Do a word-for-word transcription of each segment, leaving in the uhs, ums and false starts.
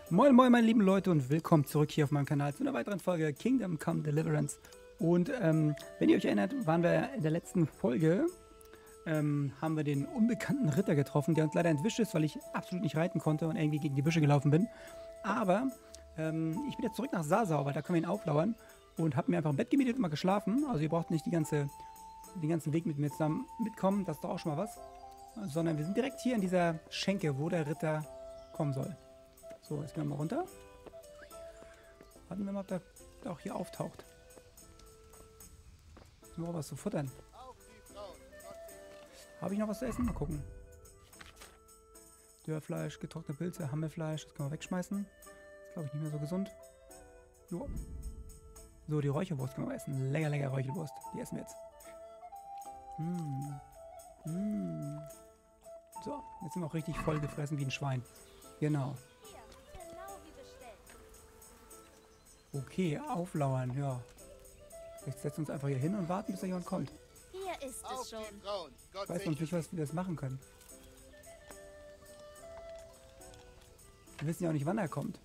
Moin moin meine lieben Leute und willkommen zurück hier auf meinem Kanal zu einer weiteren Folge Kingdom Come Deliverance. Und ähm, wenn ihr euch erinnert, waren wir in der letzten Folge, ähm, haben wir den unbekannten Ritter getroffen, der uns leider entwischt ist, weil ich absolut nicht reiten konnte und irgendwie gegen die Büsche gelaufen bin. Aber ähm, ich bin jetzt zurück nach Sasau, weil da können wir ihn auflauern und habe mir einfach ein Bett gemietet und mal geschlafen. Also ihr braucht nicht die ganze, den ganzen Weg mit mir zusammen mitkommen, das ist doch auch schon mal was. Sondern wir sind direkt hier in dieser Schenke, wo der Ritter kommen soll. So, jetzt gehen wir mal runter. Warten wir mal, ob der, der auch hier auftaucht. Nur was zu futtern. Habe ich noch was zu essen? Mal gucken. Dörrfleisch, getrocknete Pilze, Hammelfleisch, das können wir wegschmeißen. Das ist, glaube ich, nicht mehr so gesund. Jo. So, die Räucherwurst können wir essen. Lecker, lecker Räucherwurst. Die essen wir jetzt. Mmh. Mmh. So, jetzt sind wir auch richtig voll gefressen wie ein Schwein. Genau. Okay, auflauern, ja. Jetzt setzen wir uns einfach hier hin und warten, bis da jemand kommt. Hier ist es schon. Ich weiß noch nicht, was wir das machen können. Wir wissen ja auch nicht, wann er kommt.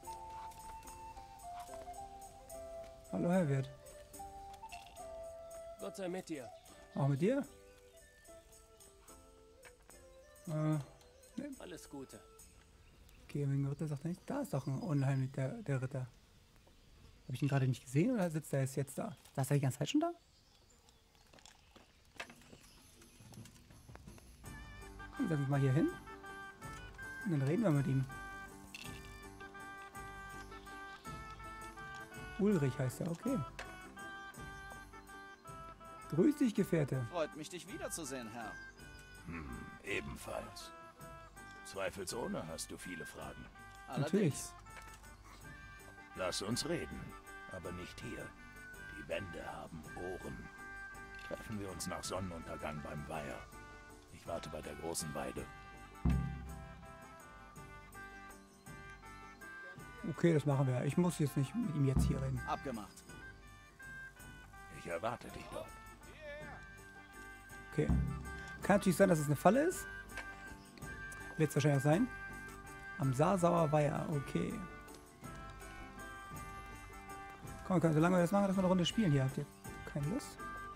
Hallo, Herr Wirt. Gott sei mit dir. Auch mit dir? Äh, ne. Alles Gute. Okay, wegen Ritter sagt er nicht. Da ist doch ein unheimlich der, der Ritter. Habe ich ihn gerade nicht gesehen oder sitzt er jetzt, jetzt da? Saß er die ganze Zeit schon da? Dann setzen wir uns mal hier hin. Und dann reden wir mit ihm. Ulrich heißt er, okay. Grüß dich, Gefährte. Freut mich, dich wiederzusehen, Herr. Hm, ebenfalls. Zweifelsohne hast du viele Fragen. Natürlich. Lass uns reden, aber nicht hier. Die Wände haben Ohren. Treffen wir uns nach Sonnenuntergang beim Weiher. Ich warte bei der großen Weide. Okay, das machen wir. Ich muss jetzt nicht mit ihm jetzt hier reden. Abgemacht. Ich erwarte dich dort. Okay. Kann natürlich sein, dass es eine Falle ist. Wird es wahrscheinlich auch sein. Am Sasauer Weiher, okay. Komm, wir können, solange wir das machen, dass wir eine Runde spielen hier. Habt ihr keine Lust?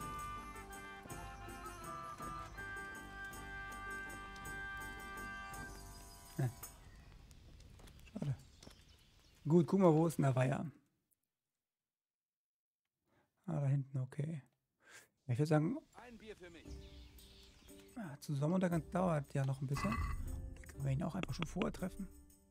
Ne. Schade. Gut, guck mal, wo ist denn der Weiher? Ah, da hinten, okay. Ich würde sagen, Ein Bier für mich. ja, zu Sonnenuntergang dauert ja noch ein bisschen. Da können wir ihn auch einfach schon vorher treffen.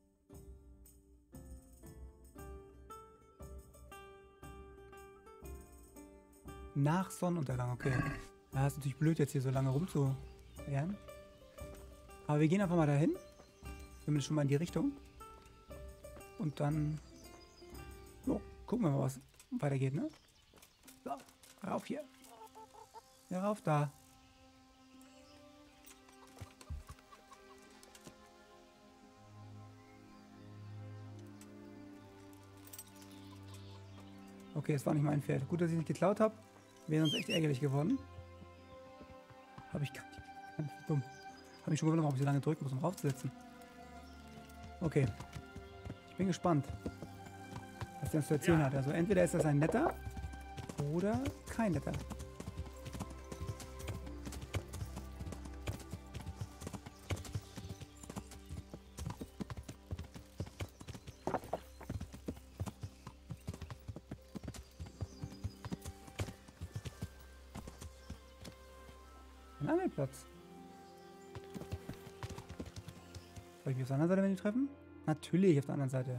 Nach Sonnenuntergang, okay. Ja, ist natürlich blöd, jetzt hier so lange rumzuwehren. Aber wir gehen einfach mal dahin. Zumindest schon mal in die Richtung. Und dann jo, gucken wir mal, was weitergeht, ne? So, rauf hier. Ja, rauf da. Okay, es war nicht mein Pferd. Gut, dass ich nicht geklaut habe. Wäre uns echt ärgerlich geworden. Habe ich gar nicht. Ganz dumm. Habe mich schon gewundert, warum ich so lange drücken muss, um raufzusetzen. Okay. Ich bin gespannt, was der uns zu erzählen Ja. hat. Also entweder ist das ein netter oder kein netter. Ein Angelplatz. Soll ich mich auf der anderen Seite mit ihm treffen? Natürlich auf der anderen Seite.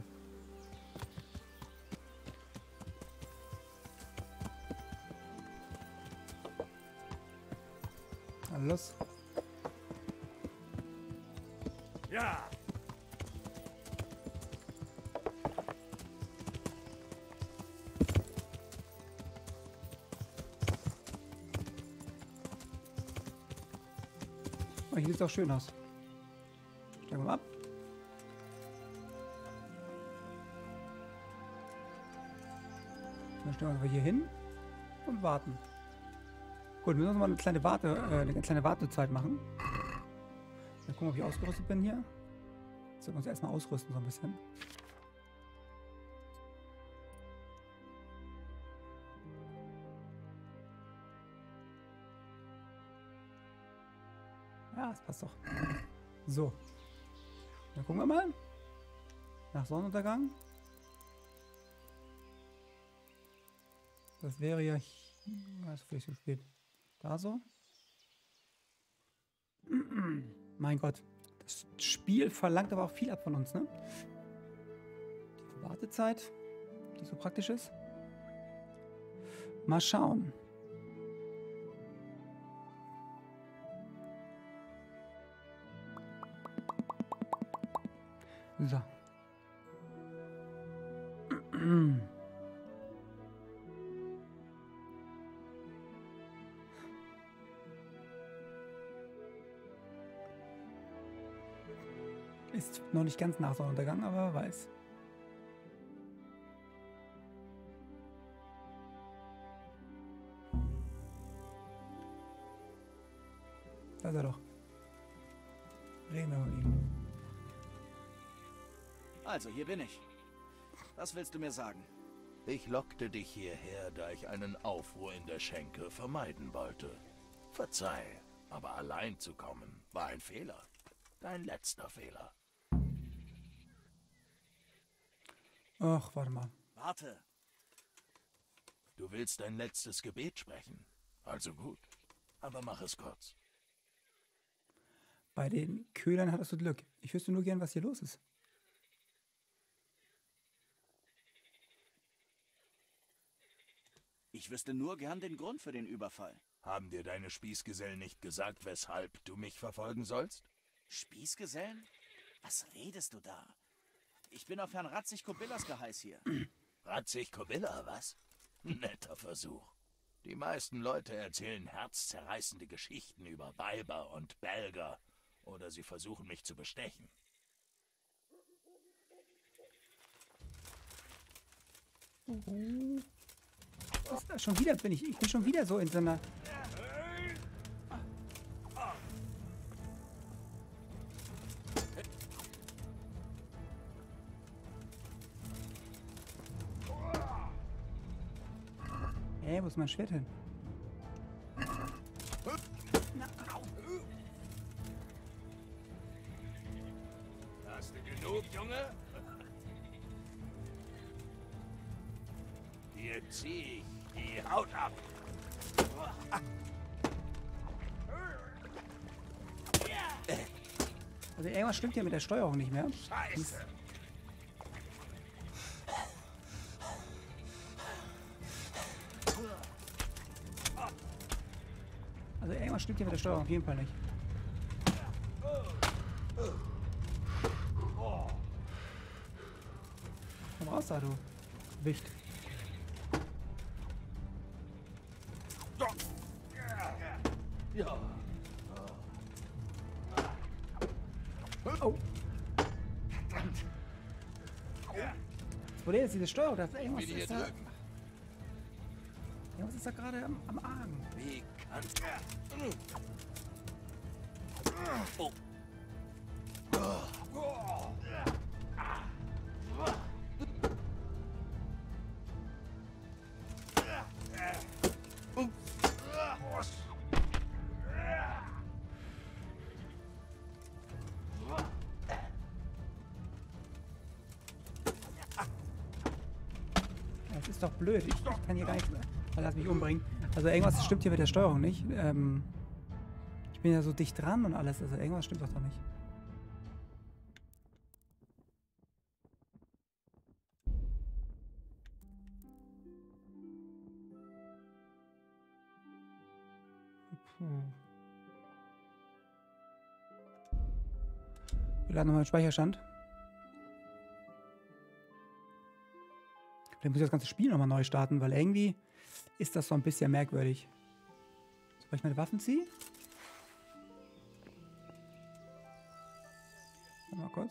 Na los. Ja! Oh, hier sieht es auch schön aus. Steigen wir mal ab. Dann stellen wir uns hier hin und warten. Gut, wir müssen uns mal eine kleine Warte, äh, eine kleine Wartezeit machen. Dann gucken wir, ob ich ausgerüstet bin hier. Jetzt sollten wir uns erstmal ausrüsten so ein bisschen. Ja, das passt doch. So. Dann gucken wir mal. Nach Sonnenuntergang. Das wäre ja... Was ist vielleicht so spät? Da so. Mein Gott. Das Spiel verlangt aber auch viel ab von uns, ne? Die Wartezeit, die so praktisch ist. Mal schauen. So. Ist noch nicht ganz nach Sonnenuntergang, aber wer weiß. Da ist er doch. Reden wir mit ihm. Also, hier bin ich. Was willst du mir sagen? Ich lockte dich hierher, da ich einen Aufruhr in der Schenke vermeiden wollte. Verzeih, aber allein zu kommen war ein Fehler. Dein letzter Fehler. Ach, warte mal. Warte. Du willst dein letztes Gebet sprechen. Also gut, aber mach es kurz. Bei den Köhlern hattest du Glück. Ich wüsste nur gern, was hier los ist. Ich wüsste nur gern den Grund für den Überfall. Haben dir deine Spießgesellen nicht gesagt, weshalb du mich verfolgen sollst? Spießgesellen? Was redest du da? Ich bin auf Herrn Ratzig-Kobillas Geheiß hier. Ratzig-Kobilla, was? Netter Versuch. Die meisten Leute erzählen herzzerreißende Geschichten über Weiber und Belger. Oder sie versuchen mich zu bestechen. Was ist das? Schon wieder bin ich. Ich bin schon wieder so in so einer. Hä, wo ist mein Schwert hin? Hast du genug, Junge? Hier zieh ich die Haut ab. Also irgendwas stimmt hier mit der Steuerung nicht mehr. Scheiße. Also irgendwas stimmt hier mit der Steuerung auf jeden Fall nicht. Komm raus da, du Wicht. Ja. Oh. Verdammt. Wo ist diese Steuerung? Da ist irgendwas, Wie die hier ist da, drücken. irgendwas ist da gerade am, am Argen. Wie kannst du... Oh. Das ist doch blöd. Ich, ich kann hier gar nicht mehr. Lass mich umbringen. Also irgendwas stimmt hier mit der Steuerung nicht. Ähm, ich bin ja so dicht dran und alles. Also irgendwas stimmt doch doch nicht. Puh. Wir laden nochmal den Speicherstand. Vielleicht muss ich das ganze Spiel nochmal neu starten, weil irgendwie ist das so ein bisschen merkwürdig. Soll ich meine Waffen ziehen? Mal kurz.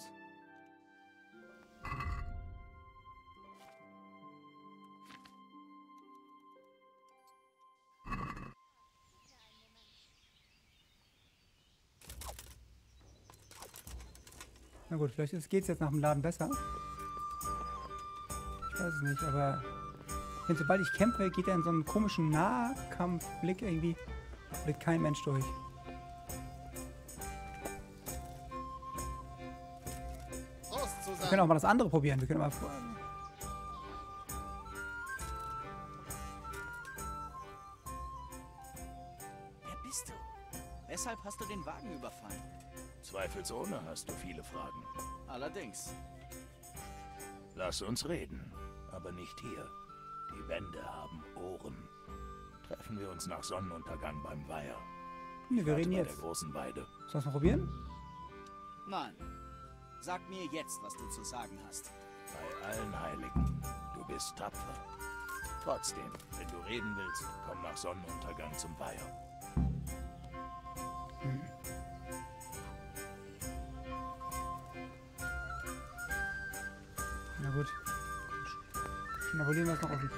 Na gut, vielleicht geht es jetzt nach dem Laden besser. Ich weiß es nicht, aber wenn sobald ich kämpfe, geht er in so einen komischen Nahkampfblick irgendwie. Blickt kein Mensch durch. Wir können auch mal das andere probieren. Wir können mal... Wer bist du? Weshalb hast du den Wagen überfallen? Zweifelsohne hast du viele Fragen. Allerdings. Lass uns reden, aber nicht hier. Die Wände haben Ohren. Treffen wir uns nach Sonnenuntergang beim Weiher. Nee, wir reden bei jetzt. der großen Weide. Sollen wir es mal probieren? Nein. Sag mir jetzt, was du zu sagen hast. Bei allen Heiligen, du bist tapfer. Trotzdem, wenn du reden willst, komm nach Sonnenuntergang zum Weiher. Hm. Na gut. Schnabulieren wir es noch offen.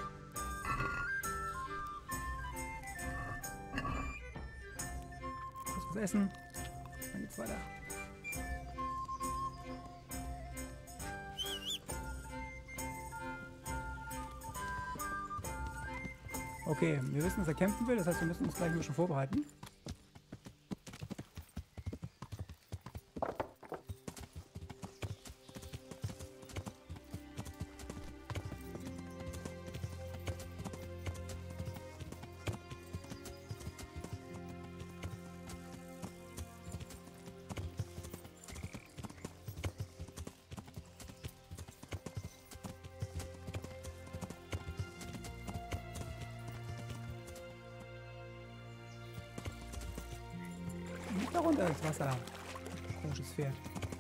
Kurz was essen. Dann geht's weiter. Okay, wir wissen, dass er kämpfen will, das heißt, wir müssen uns gleich ein bisschen vorbereiten. Nicht da runter ins Wasser. Komisches Pferd.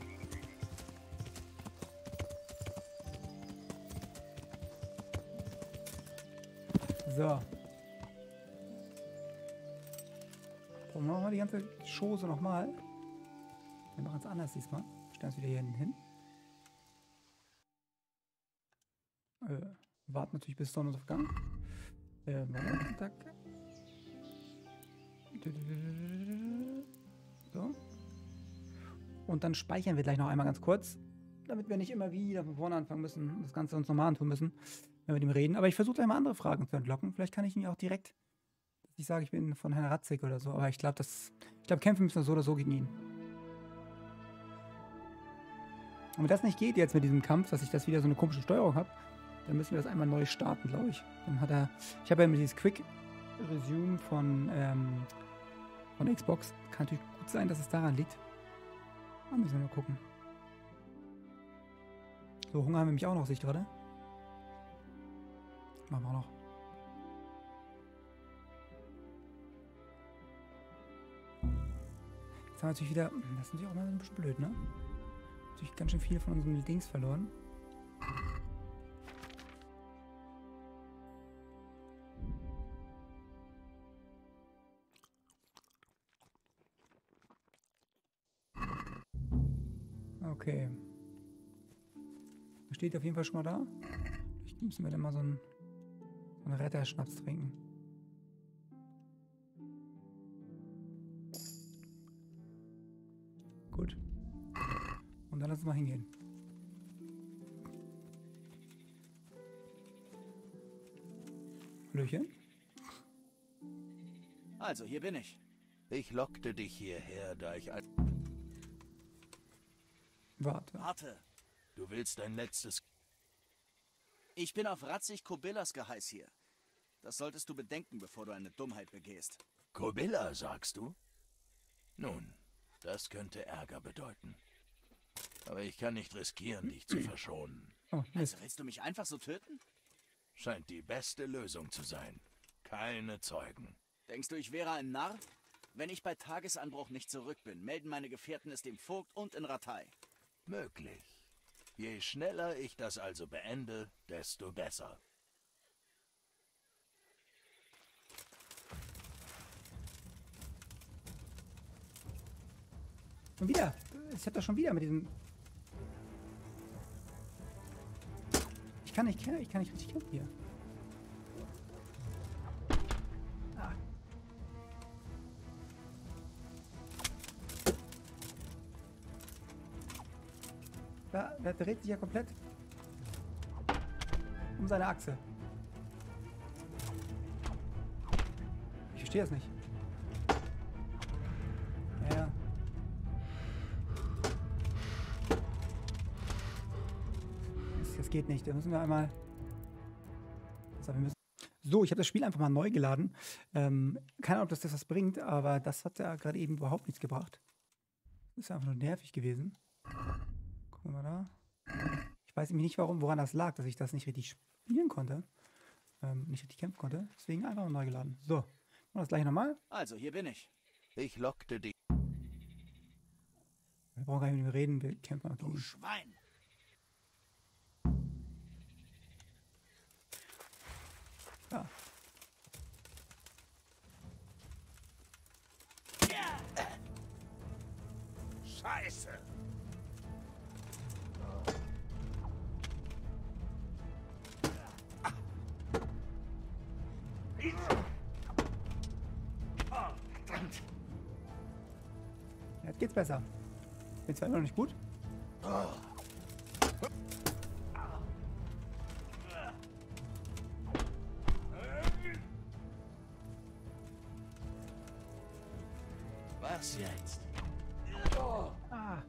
So. Dann machen wir die ganze Chose nochmal. Wir machen es anders diesmal. Stellen es wieder hier hinten hin. Äh, warten natürlich bis Sonnenaufgang. Äh, Tag. So. Und dann speichern wir gleich noch einmal ganz kurz, damit wir nicht immer wieder von vorne anfangen müssen und das Ganze uns nochmal antun müssen, wenn wir mit ihm reden. Aber ich versuche gleich mal andere Fragen zu entlocken. Vielleicht kann ich ihn auch direkt, dass ich sage, ich bin von Herrn Ratzig oder so. Aber ich glaube, das, ich glaube, kämpfen müssen wir so oder so gegen ihn. Und wenn das nicht geht jetzt mit diesem Kampf, dass ich das wieder so eine komische Steuerung habe, dann müssen wir das einmal neu starten, glaube ich. Dann hat er, ich habe ja immer dieses Quick Resume von, ähm, von der Xbox. Kann natürlich gut sein, dass es daran liegt. Da müssen wir mal gucken. So, Hunger haben wir nämlich auch noch, sehe ich gerade. Machen wir auch noch. Jetzt haben wir natürlich wieder, das ist natürlich auch mal ein bisschen blöd, ne? Natürlich ganz schön viel von unseren Dings verloren. Okay. Steht auf jeden Fall schon mal da. Vielleicht müssen wir dann mal so einen, so einen Retterschnaps trinken. Gut. Und dann lass uns mal hingehen. Hallöchen? Also, hier bin ich. Ich lockte dich hierher, da ich... Al Warte. Warte. Du willst dein letztes... Ich bin auf Ratzig Kobillas Geheiß hier. Das solltest du bedenken, bevor du eine Dummheit begehst. Kobilla, sagst du? Nun, das könnte Ärger bedeuten. Aber ich kann nicht riskieren, dich zu verschonen. Oh, Mist. Also willst du mich einfach so töten? Scheint die beste Lösung zu sein. Keine Zeugen. Denkst du, ich wäre ein Narr? Wenn ich bei Tagesanbruch nicht zurück bin, melden meine Gefährten es dem Vogt und in Ratei. Möglich. Je schneller ich das also beende, desto besser. Und wieder. Ich hab das schon wieder mit diesem... Ich kann nicht, ich kann nicht richtig kämpfen hier. Ah. Da, der dreht sich ja komplett um seine Achse. Ich verstehe es nicht. Ja, ja. das geht nicht. Da müssen wir einmal... So, wir müssen so, ich habe das Spiel einfach mal neu geladen. Ähm, keine Ahnung, ob das, das was bringt, aber das hat ja gerade eben überhaupt nichts gebracht. Das ist einfach nur nervig gewesen. Gucken wir mal da. Ich weiß nämlich nicht, warum, woran das lag, dass ich das nicht richtig spielen konnte. Ähm, nicht richtig kämpfen konnte. Deswegen einfach mal neu geladen. So, machen wir das gleich nochmal. Also, hier bin ich. Ich lockte dich. Wir brauchen gar nicht mit ihm reden, wir kämpfen Du gegen. Schwein! Ja. Scheiße! Jetzt geht's besser. Bin zwar immer noch nicht gut. Was jetzt? Ah.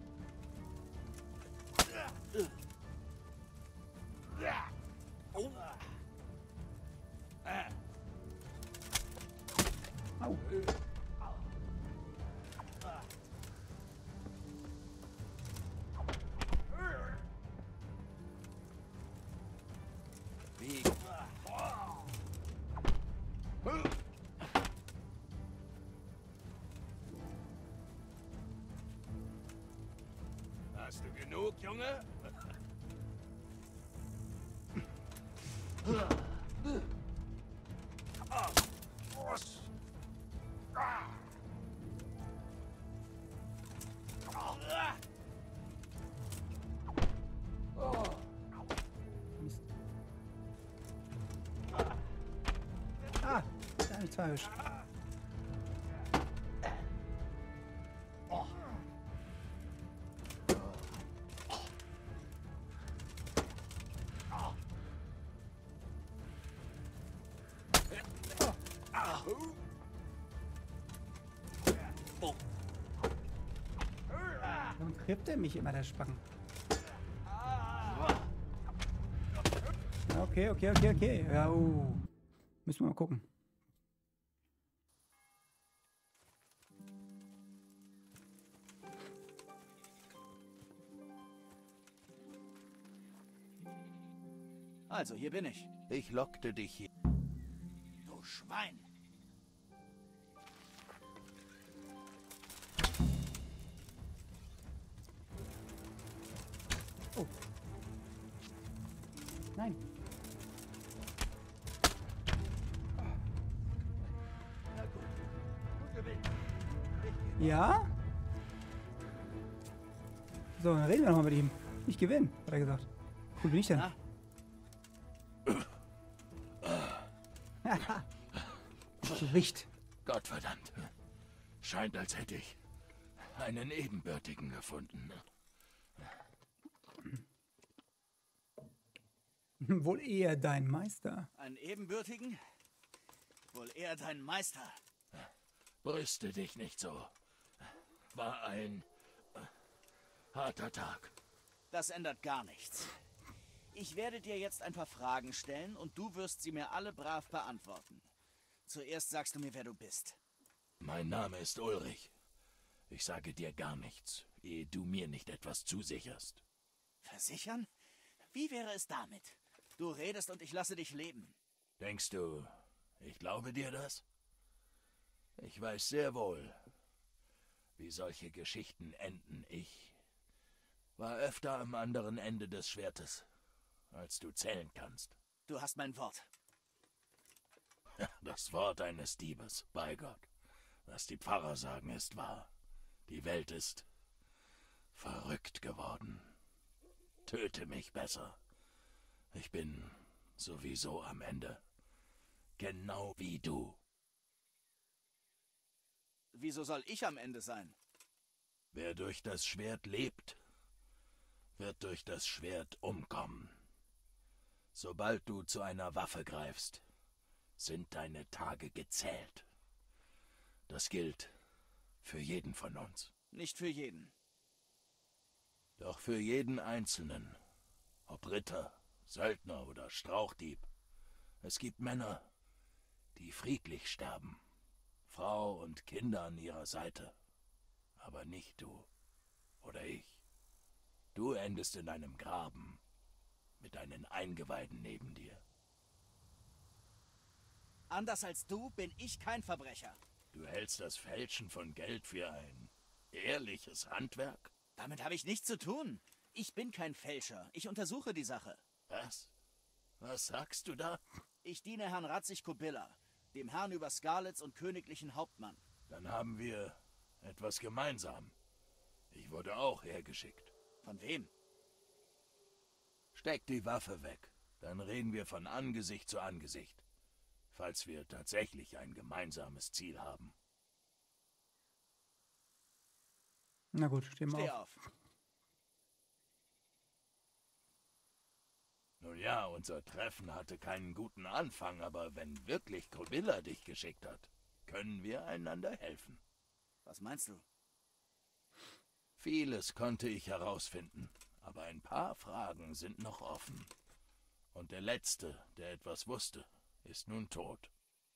Au. Wie? Hast du genug, Junge? Mist. Ah, da hab ich zwei erwischt. Warum trifft er mich immer, der Spacken? Okay, okay, okay, okay. Ja, uh. Müssen wir mal gucken. Also, hier bin ich. Ich lockte dich hier. Du Schwein! Oh. Nein. Ja? So, dann reden wir nochmal mit ihm. Ich gewinne, hat er gesagt. Cool bin ich denn? Na? Gewicht. Gottverdammt. Scheint, als hätte ich einen Ebenbürtigen gefunden. Wohl eher dein Meister. Einen Ebenbürtigen? Wohl eher dein Meister. Brüste dich nicht so. War ein äh, harter Tag. Das ändert gar nichts. Ich werde dir jetzt ein paar Fragen stellen und du wirst sie mir alle brav beantworten. Zuerst sagst du mir, wer du bist. Mein Name ist Ulrich. Ich sage dir gar nichts, ehe du mir nicht etwas zusicherst. Versichern? Wie wäre es damit? Du redest und ich lasse dich leben. Denkst du, ich glaube dir das? Ich weiß sehr wohl, wie solche Geschichten enden. Ich war öfter am anderen Ende des Schwertes, als du zählen kannst. Du hast mein Wort. Das Wort eines Diebes, bei Gott. Was die Pfarrer sagen, ist wahr. Die Welt ist verrückt geworden. Töte mich besser. Ich bin sowieso am Ende. Genau wie du. Wieso soll ich am Ende sein? Wer durch das Schwert lebt, wird durch das Schwert umkommen. Sobald du zu einer Waffe greifst, sind deine Tage gezählt. Das gilt für jeden von uns. Nicht für jeden. Doch für jeden Einzelnen, ob Ritter Söldner oder Strauchdieb. Es gibt Männer, die friedlich sterben. Frau und Kinder an ihrer Seite. Aber nicht du oder ich. Du endest in einem Graben mit deinen Eingeweiden neben dir. Anders als du bin ich kein Verbrecher. Du hältst das Fälschen von Geld für ein ehrliches Handwerk? Damit habe ich nichts zu tun. Ich bin kein Fälscher. Ich untersuche die Sache. Was? Was sagst du da? Ich diene Herrn Ratzig Kobilla, dem Herrn über Skalitz und königlichen Hauptmann. Dann haben wir etwas gemeinsam. Ich wurde auch hergeschickt. Von wem? Steck die Waffe weg. Dann reden wir von Angesicht zu Angesicht. Falls wir tatsächlich ein gemeinsames Ziel haben. Na gut, stehen wir Steh auf. auf. Nun ja, unser Treffen hatte keinen guten Anfang, aber wenn wirklich Kobilla dich geschickt hat, können wir einander helfen. Was meinst du? Vieles konnte ich herausfinden, aber ein paar Fragen sind noch offen. Und der Letzte, der etwas wusste, ist nun tot.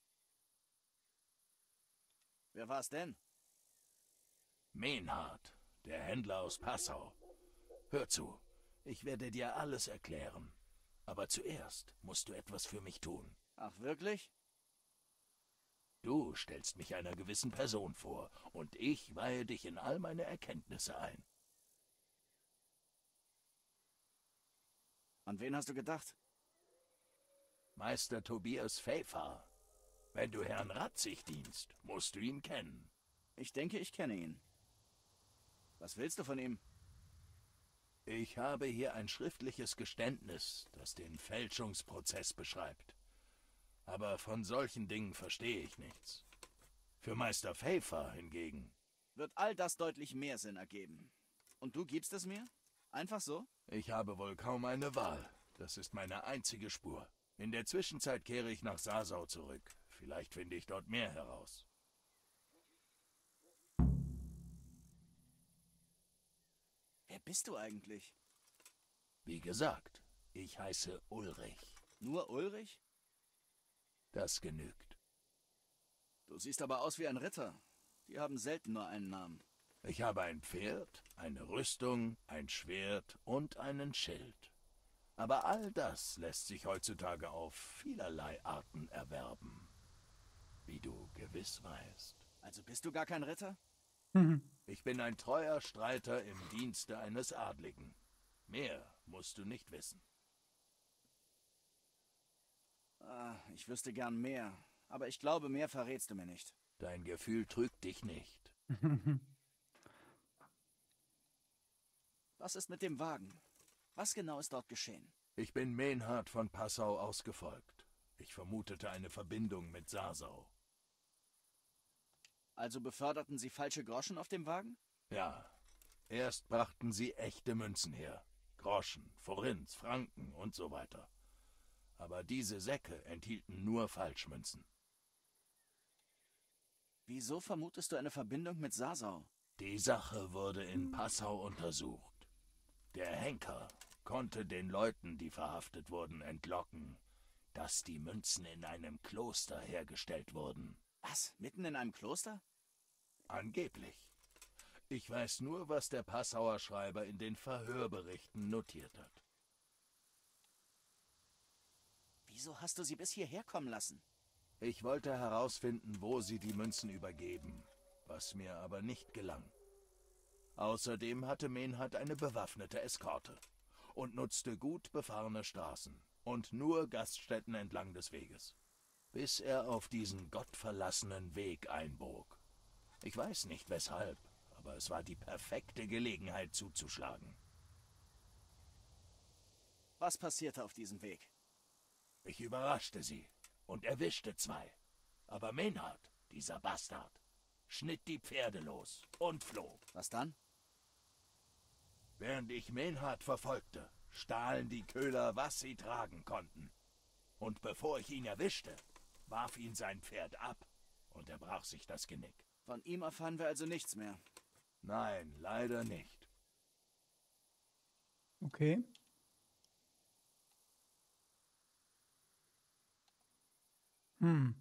Wer war's denn? Menhard, der Händler aus Passau. Hör zu, ich werde dir alles erklären. Aber zuerst musst du etwas für mich tun. Ach, wirklich? Du stellst mich einer gewissen Person vor, und ich weihe dich in all meine Erkenntnisse ein. An wen hast du gedacht? Meister Tobias Pfäfer. Wenn du Herrn Ratzig dienst, musst du ihn kennen. Ich denke, ich kenne ihn. Was willst du von ihm? Ich habe hier ein schriftliches Geständnis, das den Fälschungsprozess beschreibt. Aber von solchen Dingen verstehe ich nichts. Für Meister Pfäfer hingegen. Wird all das deutlich mehr Sinn ergeben. Und du gibst es mir? Einfach so? Ich habe wohl kaum eine Wahl. Das ist meine einzige Spur. In der Zwischenzeit kehre ich nach Sasau zurück. Vielleicht finde ich dort mehr heraus. Wer bist du eigentlich? Wie gesagt, ich heiße Ulrich. Nur Ulrich? Das genügt. Du siehst aber aus wie ein Ritter. Die haben selten nur einen Namen. Ich habe ein Pferd, eine Rüstung, ein Schwert und einen Schild. Aber all das lässt sich heutzutage auf vielerlei Arten erwerben. Wie du gewiss weißt. Also bist du gar kein Ritter? Mhm. Ich bin ein treuer Streiter im Dienste eines Adligen. Mehr musst du nicht wissen. Ah, ich wüsste gern mehr. Aber ich glaube, mehr verrätst du mir nicht. Dein Gefühl trügt dich nicht. Was ist mit dem Wagen? Was genau ist dort geschehen? Ich bin Menhard von Passau ausgefolgt. Ich vermutete eine Verbindung mit Sasau. Also beförderten sie falsche Groschen auf dem Wagen? Ja, erst brachten sie echte Münzen her. Groschen, Forint, Franken und so weiter. Aber diese Säcke enthielten nur Falschmünzen. Wieso vermutest du eine Verbindung mit Sasau? Die Sache wurde in Passau untersucht. Der Henker konnte den Leuten, die verhaftet wurden, entlocken, dass die Münzen in einem Kloster hergestellt wurden. Was? Mitten in einem Kloster? Angeblich. Ich weiß nur, was der Passauer Schreiber in den Verhörberichten notiert hat. Wieso hast du sie bis hierher kommen lassen? Ich wollte herausfinden, wo sie die Münzen übergeben, was mir aber nicht gelang. Außerdem hatte Menhard eine bewaffnete Eskorte und nutzte gut befahrene Straßen und nur Gaststätten entlang des Weges, bis er auf diesen gottverlassenen Weg einbog. Ich weiß nicht weshalb, aber es war die perfekte Gelegenheit zuzuschlagen. Was passierte auf diesem Weg? Ich überraschte sie und erwischte zwei. Aber Menhard, dieser Bastard, schnitt die Pferde los und floh. Was dann? Während ich Menhard verfolgte, stahlen die Köhler, was sie tragen konnten. Und bevor ich ihn erwischte, warf ihn sein Pferd ab und er brach sich das Genick. Von ihm erfahren wir also nichts mehr. Nein, leider nicht. Okay. Hm.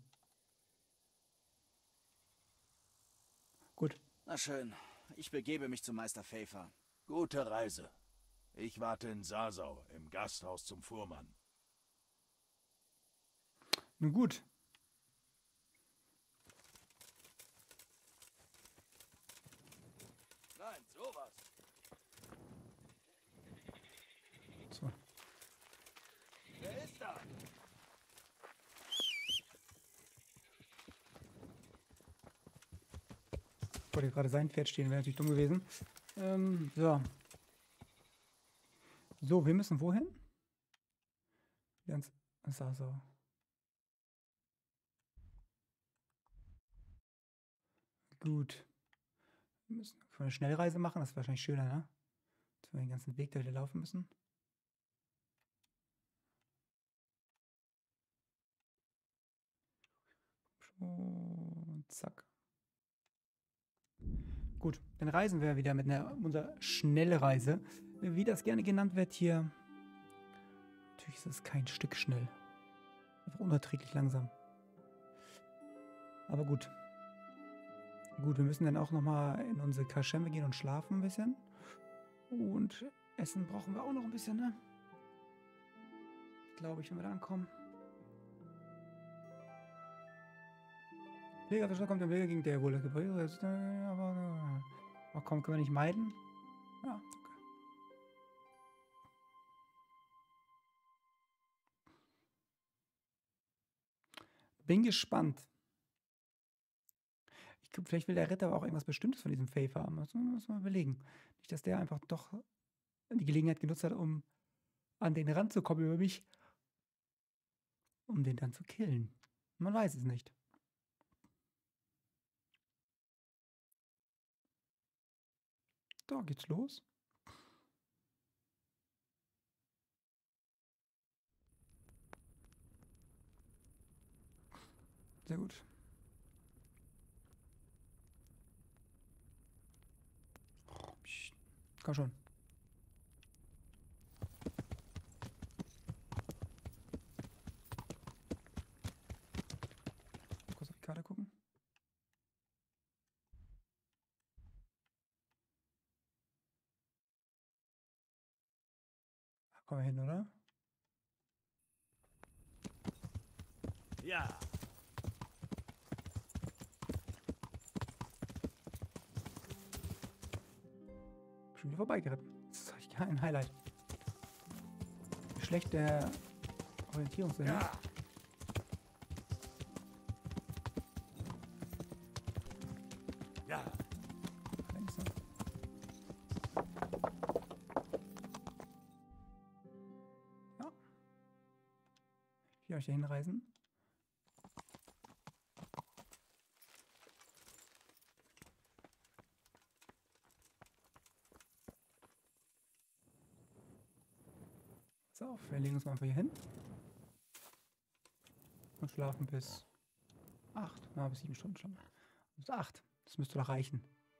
Gut. Na schön. Ich begebe mich zu Meister Pfeiffer. Gute Reise. Ich warte in Sasau, im Gasthaus zum Fuhrmann. Nun gut. Nein, sowas. So. Wer ist da? Ich wollte gerade sein Pferd stehen, wäre natürlich dumm gewesen. Ähm, so. So, wir müssen wohin? Ganz Sasau. Gut. Wir müssen können wir eine Schnellreise machen, das ist wahrscheinlich schöner, ne? Dass wir den ganzen Weg da wieder laufen müssen. Und zack. Gut, dann reisen wir wieder mit einer unserer Schnellreise. Wie das gerne genannt wird hier. Natürlich ist es kein Stück schnell. Einfach unerträglich langsam. Aber gut. Gut, wir müssen dann auch nochmal in unsere Kaschemme gehen und schlafen ein bisschen. Und Essen brauchen wir auch noch ein bisschen, ne? Glaube ich, wenn wir da ankommen. Pfleger der Stadt kommt im Wege gegen der wohl das Gebäude ist, aber oh, komm, können wir nicht meiden? Ja, okay. Bin gespannt. Ich glaube, vielleicht will der Ritter aber auch irgendwas Bestimmtes von diesem Pfeiffer haben. Das muss man überlegen. Nicht, dass der einfach doch die Gelegenheit genutzt hat, um an den Rand zu kommen über mich, um den dann zu killen. Man weiß es nicht. Da geht's los. Sehr gut. Psst. Komm schon. Kurz auf die Karte gucken. Kommen wir hin, oder? Ja. Schon wieder vorbeigeritten. Das ist echt ein Highlight. Wie schlecht der Orientierungssinn ist. Ja. Ja. Langsam. Ja. Hier euch dahin reisen. So, wir legen uns mal einfach hier hin. Und schlafen bis acht. Na, bis sieben Stunden schon. Bis acht. Das müsste doch reichen.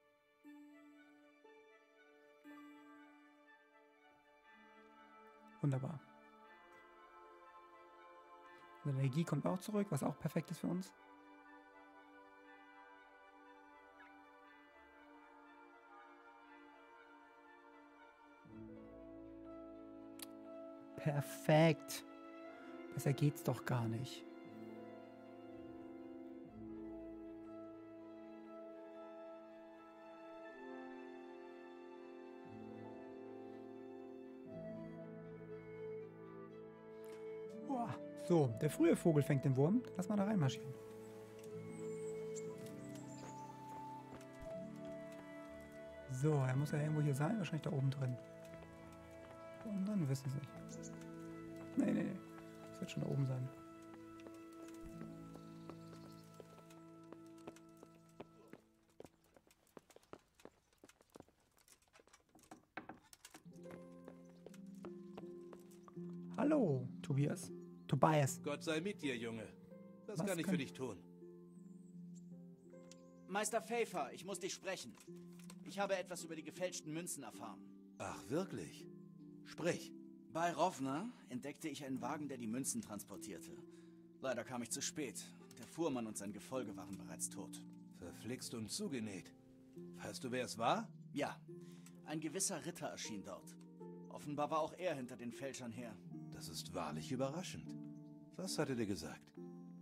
Wunderbar. Unsere Energie kommt auch zurück, was auch perfekt ist für uns. Perfekt. Besser geht's doch gar nicht. Boah. So, der frühe Vogel fängt den Wurm. Lass mal da reinmarschieren. So, er muss ja irgendwo hier sein. Wahrscheinlich da oben drin. Und dann wissen sie nicht. Nee, nee, nee. Das wird schon da oben sein. Hallo, Tobias. Tobias. Gott sei mit dir, Junge. Was, Was kann ich kann- für dich tun? Meister Pfeiffer, ich muss dich sprechen. Ich habe etwas über die gefälschten Münzen erfahren. Ach, wirklich? Sprich. Bei Rovna entdeckte ich einen Wagen, der die Münzen transportierte. Leider kam ich zu spät. Der Fuhrmann und sein Gefolge waren bereits tot. Verflixt und zugenäht. Weißt du, wer es war? Ja, ein gewisser Ritter erschien dort. Offenbar war auch er hinter den Fälschern her. Das ist wahrlich überraschend. Was hat er dir gesagt?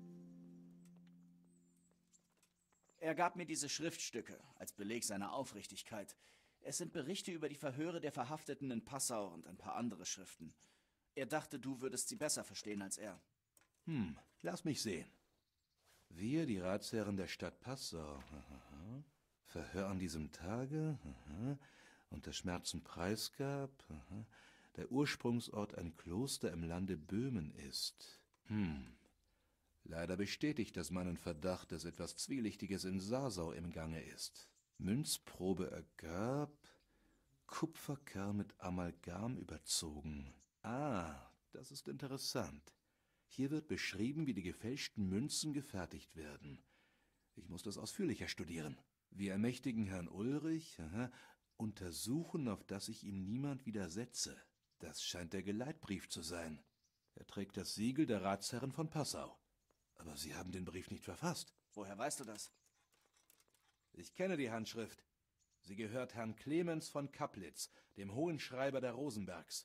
Er gab mir diese Schriftstücke als Beleg seiner Aufrichtigkeit. Es sind Berichte über die Verhöre der Verhafteten in Passau und ein paar andere Schriften. Er dachte, du würdest sie besser verstehen als er. Hm, lass mich sehen. Wir, die Ratsherren der Stadt Passau, Verhör an diesem Tage, unter Schmerzen preisgab, der Ursprungsort ein Kloster im Lande Böhmen ist. Hm, leider bestätigt das meinen Verdacht, dass etwas Zwielichtiges in Sasau im Gange ist. Münzprobe ergab, Kupferkern mit Amalgam überzogen. Ah, das ist interessant. Hier wird beschrieben, wie die gefälschten Münzen gefertigt werden. Ich muss das ausführlicher studieren. Wir ermächtigen Herrn Ulrich, aha, untersuchen, auf dass sich ihm niemand widersetze. Das scheint der Geleitbrief zu sein. Er trägt das Siegel der Ratsherren von Passau. Aber Sie haben den Brief nicht verfasst. Woher weißt du das? Ich kenne die Handschrift. Sie gehört Herrn Clemens von Kaplitz, dem hohen Schreiber der Rosenbergs.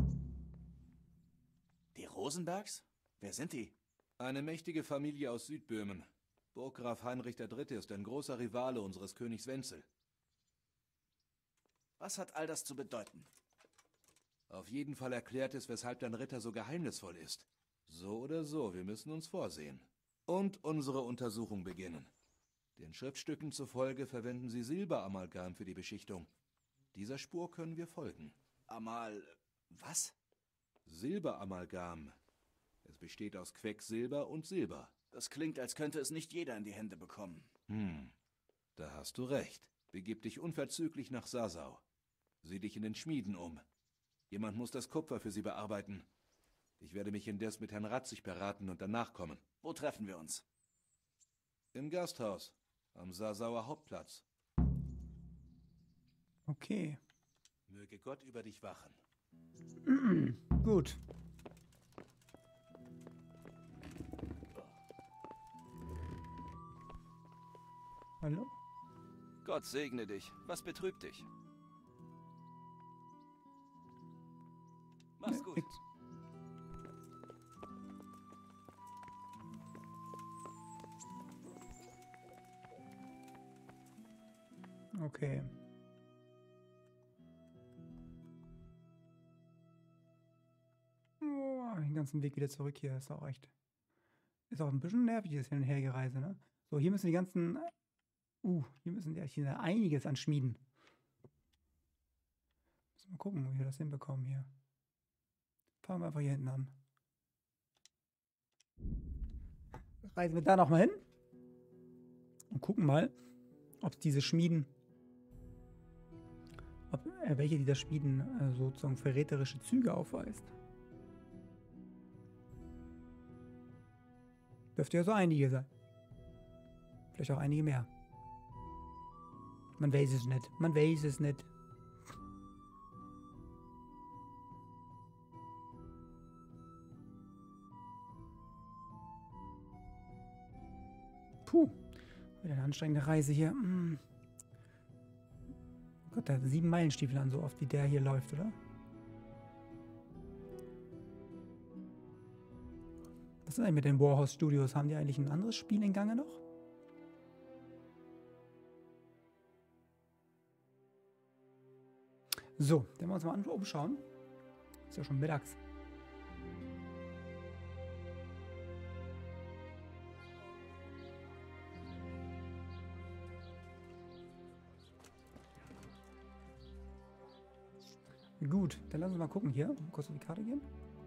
Die Rosenbergs? Wer sind die? Eine mächtige Familie aus Südböhmen. Burggraf Heinrich der Dritte ist ein großer Rivale unseres Königs Wenzel. Was hat all das zu bedeuten? Auf jeden Fall erklärt es, weshalb dein Ritter so geheimnisvoll ist. So oder so, wir müssen uns vorsehen. Und unsere Untersuchung beginnen. Den Schriftstücken zufolge verwenden sie Silberamalgam für die Beschichtung. Dieser Spur können wir folgen. Amal... was? Silberamalgam. Es besteht aus Quecksilber und Silber. Das klingt, als könnte es nicht jeder in die Hände bekommen. Hm, da hast du recht. Begib dich unverzüglich nach Sasau. Sieh dich in den Schmieden um. Jemand muss das Kupfer für sie bearbeiten. Ich werde mich indes mit Herrn Ratzig beraten und danach kommen. Wo treffen wir uns? Im Gasthaus, am Sasauer Hauptplatz. Okay. Möge Gott über dich wachen. Gut. Hallo? Gott segne dich. Was betrübt dich? Mach's Nee, gut. nix. Okay. Oh, den ganzen Weg wieder zurück hier ist auch echt. Ist auch ein bisschen nervig, das Hin- und Hergereise, ne? So, hier müssen die ganzen. Uh, hier müssen ja hier einiges an Schmieden. Müssen wir mal gucken, wie wir das hinbekommen hier. Fangen wir einfach hier hinten an. Reisen wir da nochmal hin. Und gucken mal, ob diese Schmieden. Ob, äh, welche dieser Schmieden äh, sozusagen verräterische Züge aufweist. Dürfte ja so einige sein. Vielleicht auch einige mehr. Man weiß es nicht. Man weiß es nicht. Puh. Wieder eine anstrengende Reise hier. Hm. Oh Gott, der hat sieben Meilenstiefel an, so oft wie der hier läuft, oder? Was ist eigentlich mit den Warhorse Studios? Haben die eigentlich ein anderes Spiel in Gange noch? So, dann wollen wir uns mal umschauen. Ist ja schon mittags. Gut, dann lassen wir mal gucken hier. Kurz auf die Karte gehen.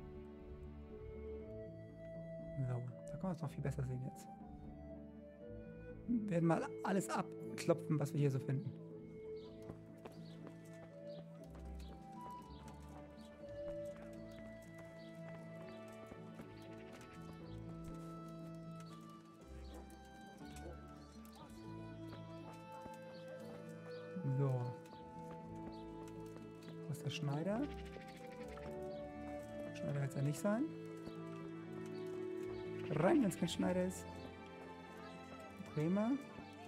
So, da kann man es noch viel besser sehen jetzt. Wir werden mal alles abklopfen, was wir hier so finden. So. Was ist der Schneider? Schneider wird es ja nicht sein. rein, wenn es kein Schneider ist. Bremer.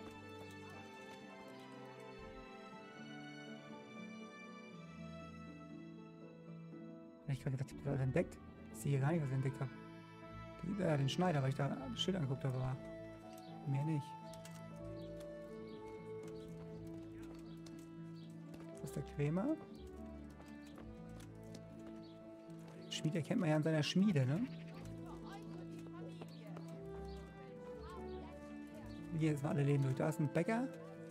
Ich habe gedacht, ich habe das entdeckt. Ich sehe gar nicht, was ich entdeckt habe. Ja, den Schneider, weil ich da das Schild angeguckt habe, aber mehr nicht. Das ist der Krämer. Schmied erkennt man ja an seiner Schmiede, ne? Wir gehen jetzt mal alle Läden durch. Da ist ein Bäcker.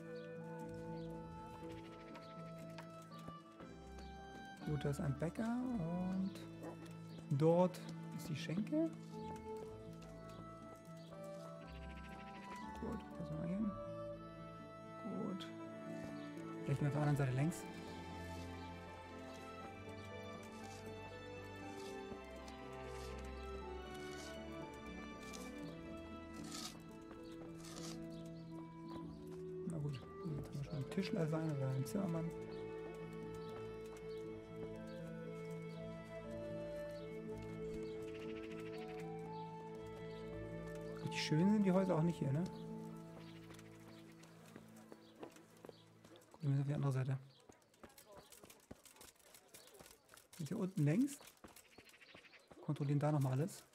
Gut, da ist ein Bäcker und dort ist die Schenke. Gut, da sollen wir hin. Gut. Vielleicht mal auf der anderen Seite längs. Na gut, jetzt haben wir schon ein Tischler sein oder ein Zimmermann. Richtig schön sind die Häuser auch nicht hier, ne? Gucken wir auf die andere Seite. Sind hier unten längs. Kontrollieren da nochmal alles.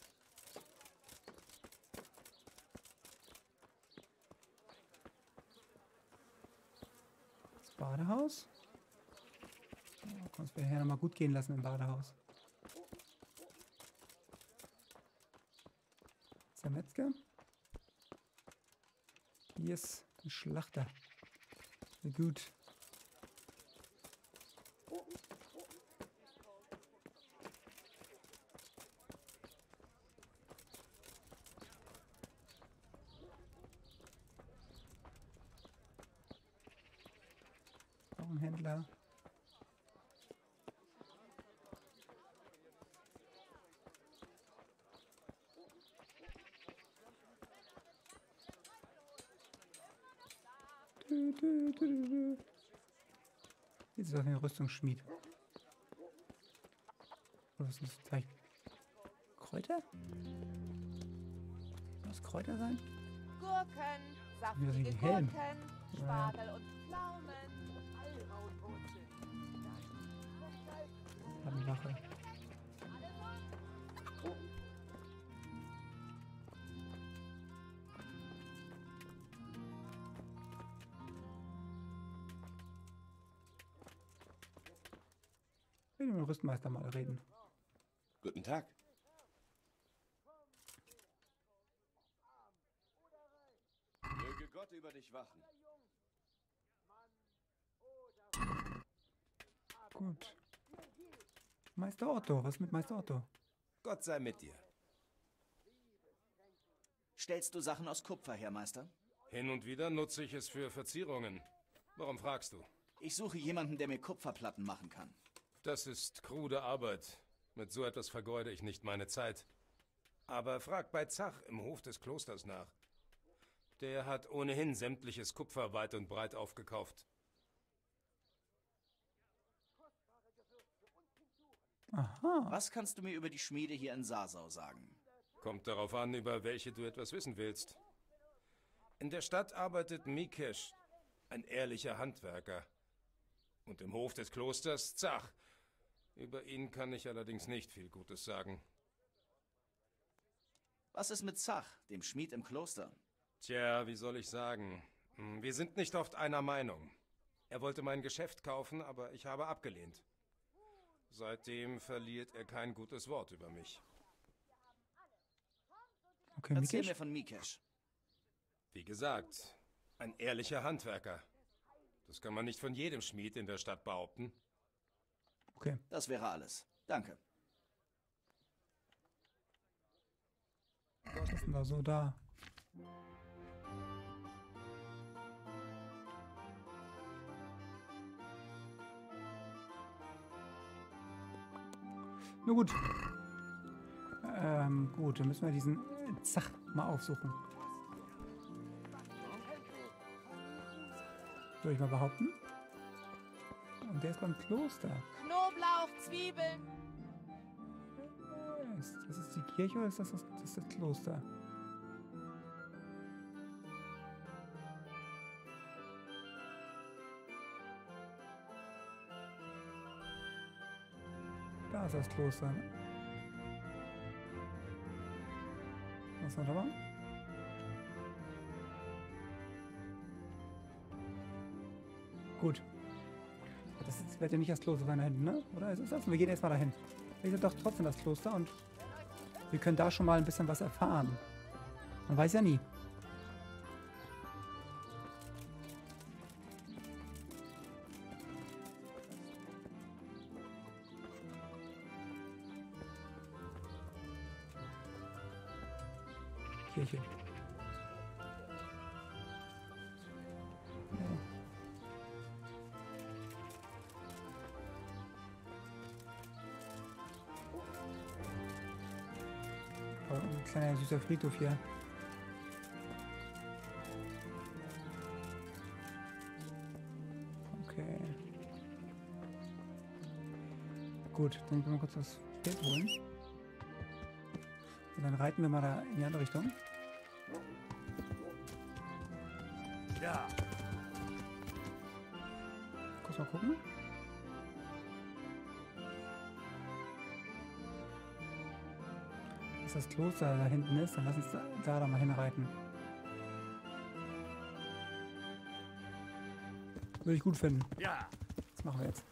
Das Badehaus. Oh, kann es nachher nochmal gut gehen lassen im Badehaus. Das ist der Metzger. Hier ist ein Schlachter. Sehr gut. Händler. Du, du, du, du. Jetzt ist das ein Rüstungsschmied. Was ist das Zeichen? Kräuter? Was Kräuter sein? Gurken, Ja, das sind saftige die Helm. Gurken, Spargel und Pflaumen. Lache. Ich will mit dem Rüstmeister mal reden. Guten Tag. Möge Gott über dich wachen. Gut. Meister Otto, was mit Meister Otto? Gott sei mit dir. Stellst du Sachen aus Kupfer her, Meister? Hin und wieder nutze ich es für Verzierungen. Warum fragst du? Ich suche jemanden, der mir Kupferplatten machen kann. Das ist krude Arbeit. Mit so etwas vergeude ich nicht meine Zeit. Aber frag bei Zach im Hof des Klosters nach. Der hat ohnehin sämtliches Kupfer weit und breit aufgekauft. Aha. Was kannst du mir über die Schmiede hier in Sasau sagen? Kommt darauf an, über welche du etwas wissen willst. In der Stadt arbeitet Mikesh, ein ehrlicher Handwerker. Und im Hof des Klosters Zach. Über ihn kann ich allerdings nicht viel Gutes sagen. Was ist mit Zach, dem Schmied im Kloster? Tja, wie soll ich sagen? Wir sind nicht oft einer Meinung. Er wollte mein Geschäft kaufen, aber ich habe abgelehnt. Seitdem verliert er kein gutes Wort über mich. Okay, Erzähl Mikesh? mir von Mikesh. Wie gesagt, ein ehrlicher Handwerker. Das kann man nicht von jedem Schmied in der Stadt behaupten. Okay. Das wäre alles. Danke. Was ist denn da so da? Na gut. Ähm, gut, dann müssen wir diesen äh, Zach mal aufsuchen. Soll ich mal behaupten? Und der ist beim Kloster. Knoblauch, Zwiebeln. Ist das ist die Kirche oder ist das das, das, ist das Kloster? Da ist das Kloster. Was noch da? Gut. Das ist, wird ja nicht das Kloster sein da hinten, ne? Oder ist es das? Wir gehen erstmal dahin. Wir sind doch trotzdem das Kloster und wir können da schon mal ein bisschen was erfahren. Man weiß ja nie. Kirche. Ja. Oh, ein kleiner süßer Friedhof hier. Okay. Gut, dann können wir kurz das Pferd holen. Und dann reiten wir mal da in die andere Richtung. Ja. Kurz mal gucken. Dass das Kloster da hinten ist, dann lass uns da, da, da mal hinreiten. Würde ich gut finden. Ja. Das machen wir jetzt.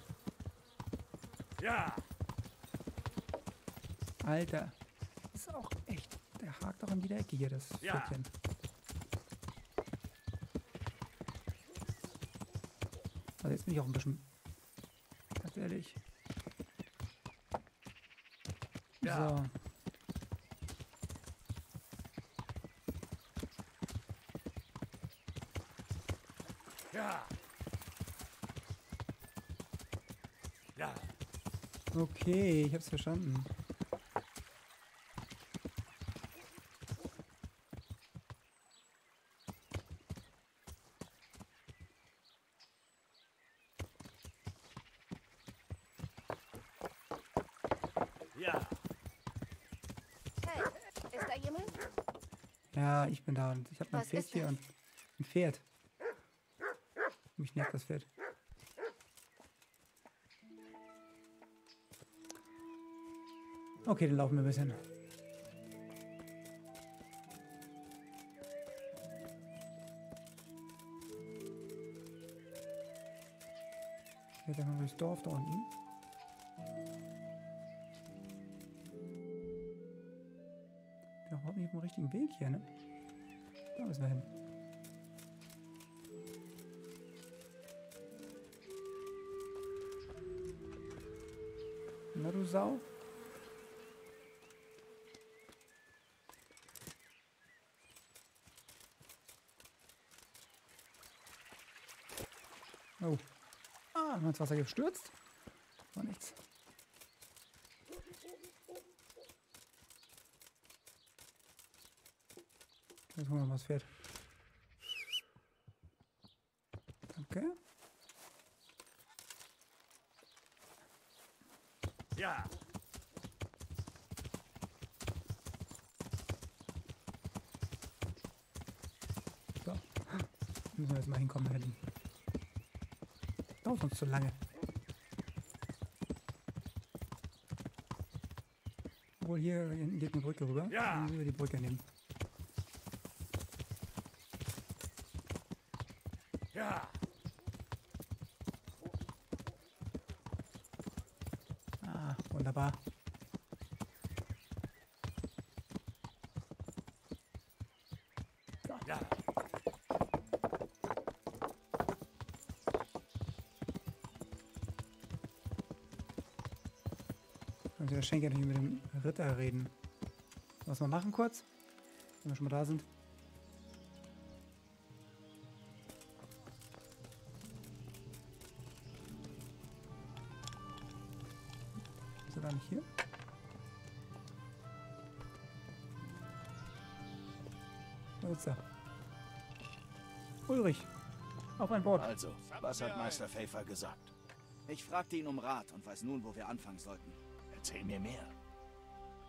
Ja. Alter. Das ist auch echt. Der hakt auch in jeder Ecke hier, das Ja. Pferdchen. Also jetzt bin ich auch ein bisschen. Ganz ehrlich. Ja. So. Ja. Ja. Okay, ich hab's verstanden. Ja. Hey, ist da jemand? Ja, ich bin da und ich habe mein Was Pferd ist hier das? und ein Pferd. Mich nervt das Pferd. Okay, dann laufen wir ein bisschen. Jetzt einmal durchs Dorf da unten. Ich bin überhaupt nicht auf dem richtigen Weg hier, ne? Da müssen wir hin. Na du Sau. Oh. Ah, haben wir ins Wasser gestürzt. War nichts. Jetzt holen wir mal das Pferd. Danke. Ja. So. Müssen wir jetzt mal hinkommen da hinten. Dauert uns zu lange. Obwohl hier hinten geht eine Brücke rüber. Ja. Dann müssen wir die Brücke nehmen. Ja. Ah, wunderbar. Ja. Und der Schenker natürlich mit dem Ritter reden. Was wir machen kurz, wenn wir schon mal da sind. Ist er da nicht hier? Wo ist er? Ulrich, auf ein Wort. Also, was hat Meister Pfeiffer gesagt? Ich fragte ihn um Rat und weiß nun, wo wir anfangen sollten. Erzähl mir mehr.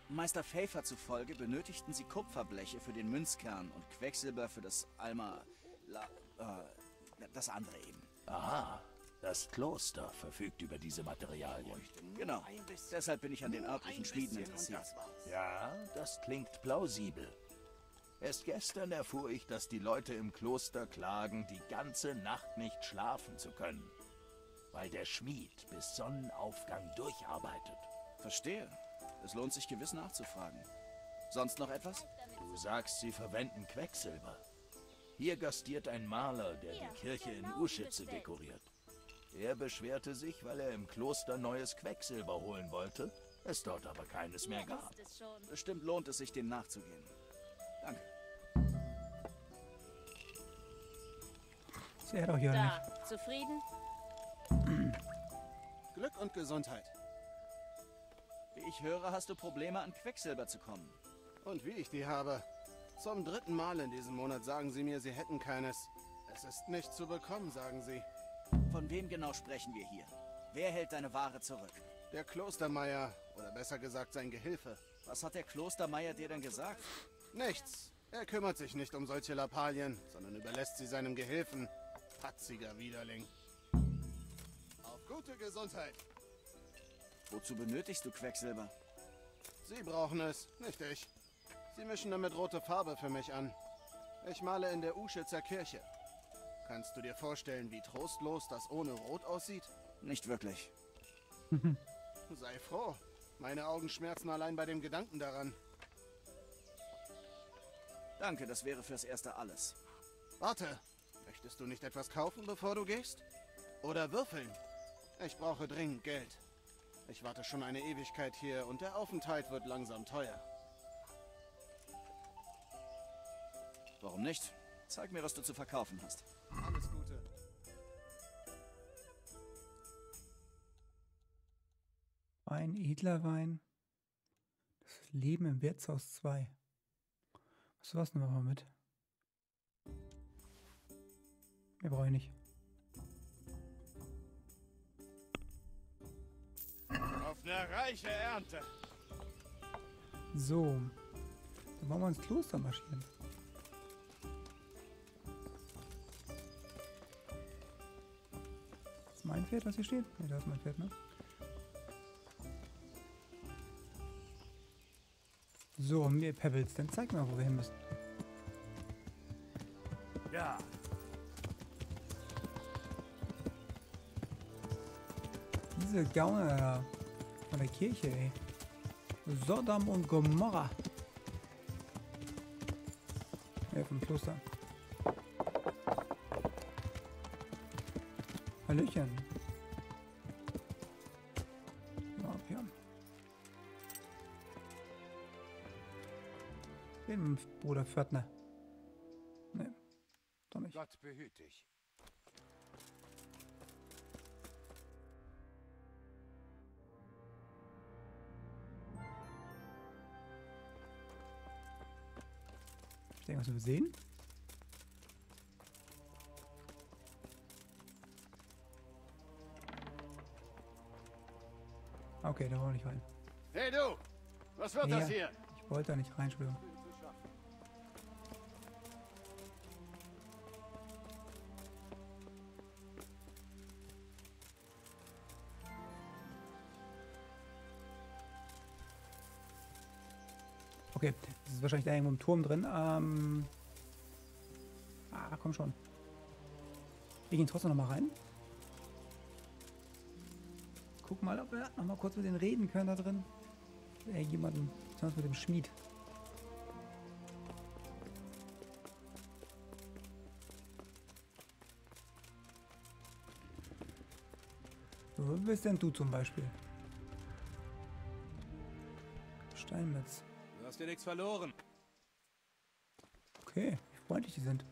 Meister Pfeiffer zufolge benötigten sie Kupferbleche für den Münzkern und Quecksilber für das Alma... La, äh, das andere eben. Aha, das Kloster verfügt über diese Materialien. Genau, deshalb bin ich an den örtlichen Schmieden interessiert. Ja, das klingt plausibel. Erst gestern erfuhr ich, dass die Leute im Kloster klagen, die ganze Nacht nicht schlafen zu können, weil der Schmied bis Sonnenaufgang durcharbeitet. Verstehe. Es lohnt sich gewiss nachzufragen. Sonst noch etwas? Du sagst, sie verwenden Quecksilber. Hier gastiert ein Maler, der die Kirche in Uschitze dekoriert. Er beschwerte sich, weil er im Kloster neues Quecksilber holen wollte, es dort aber keines mehr gab. Bestimmt lohnt es sich, dem nachzugehen. Danke. Sehr doch hier nicht. Da, zufrieden? Glück und Gesundheit. Wie ich höre, hast du Probleme, an Quecksilber zu kommen. Und wie ich die habe. Zum dritten Mal in diesem Monat sagen sie mir, sie hätten keines. Es ist nicht zu bekommen, sagen sie. Von wem genau sprechen wir hier? Wer hält deine Ware zurück? Der Klostermeier, oder besser gesagt sein Gehilfe. Was hat der Klostermeier dir denn gesagt? Nichts. Er kümmert sich nicht um solche Lappalien, sondern überlässt sie seinem Gehilfen. Patziger Widerling. Auf gute Gesundheit. Wozu benötigst du Quecksilber? Sie brauchen es, nicht ich. Sie mischen damit rote Farbe für mich an. Ich male in der Uschitzer Kirche. Kannst du dir vorstellen, wie trostlos das ohne Rot aussieht? Nicht wirklich. Sei froh. Meine Augen schmerzen allein bei dem Gedanken daran. Danke, das wäre fürs Erste alles. Warte. Möchtest du nicht etwas kaufen, bevor du gehst? Oder würfeln? Ich brauche dringend Geld. Ich warte schon eine Ewigkeit hier und der Aufenthalt wird langsam teuer. Warum nicht? Zeig mir, was du zu verkaufen hast. Alles Gute. Ein edler Wein. Das Leben im Wirtshaus zwei. Was war's denn mal mit? Mehr brauche ich nicht. Auf eine reiche Ernte. So. Dann wollen wir ins Kloster marschieren. Das ist mein Pferd, was hier steht? Ne, da ist mein Pferd, ne? So, mir Pebbles, dann zeig mal, wo wir hin müssen. Ja, Diese Gauner da von der Kirche, ey. Sodom und Gomorra. Ja, vom Kloster. Hallöchen. Ja, okay. Den Bruder Pförtner. Ne, doch nicht. Gott behüte dich. Ist irgendwas übersehen? Okay, da wollen wir nicht rein. Hey du! Was wird Ja, das hier? ich wollte da nicht rein, Entschuldigung. Okay, das ist wahrscheinlich da irgendwo im Turm drin. Ähm ah, komm schon. Wir gehen trotzdem noch mal rein. Guck mal, ob wir noch mal kurz mit denen reden können da drin. Äh, jemanden, sonst mit dem Schmied. Wo bist denn du zum Beispiel? Steinmetz. Du hast dir nichts verloren. Okay, wie freundlich die sind.